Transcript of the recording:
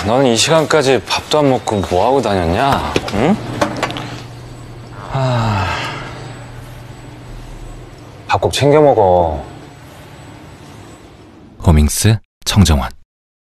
넌 이 시간까지 밥도 안 먹고 뭐 하고 다녔냐? 응? 밥 꼭 챙겨 먹어. 호밍스 청정원.